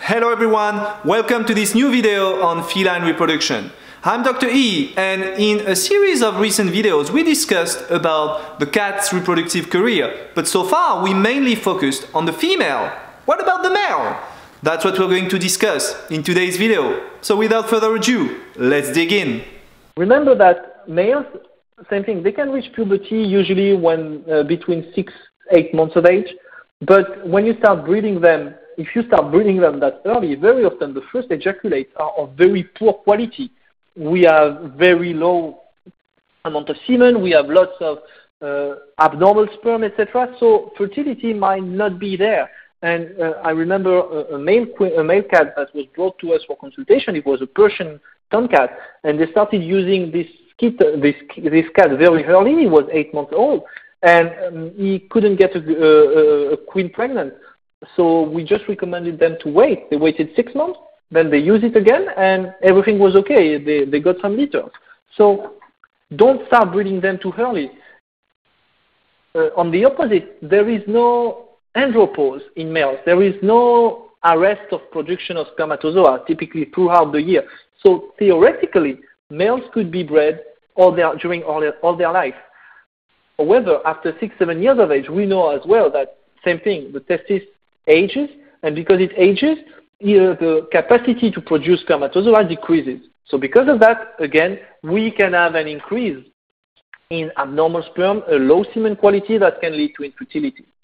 Hello everyone, welcome to this new video on feline reproduction. I'm Dr. E, and in a series of recent videos we discussed about the cat's reproductive career, but so far we mainly focused on the female. What about the male? That's what we're going to discuss in today's video. So without further ado, let's dig in. Remember that males, same thing, they can reach puberty usually when between 6-8 months of age, but when you start breeding them, if you start breeding them that early, very often the first ejaculates are of very poor quality. We have very low amount of semen, we have lots of abnormal sperm, etc. So fertility might not be there. And I remember a male cat that was brought to us for consultation. It was a Persian tomcat, and they started using this cat very early. He was 8 months old, and he couldn't get a queen pregnant. So we just recommended them to wait. They waited 6 months, then they used it again, and everything was okay. They got some litters. So don't start breeding them too early. On the opposite, there is no andropause in males. There is no arrest of production of spermatozoa typically throughout the year. So theoretically, males could be bred during all their life. However, after 6-7 years of age, we know as well that same thing, the testis ages, and because it ages, the capacity to produce spermatozoa decreases. So because of that, again, we can have an increase in abnormal sperm, a low semen quality that can lead to infertility.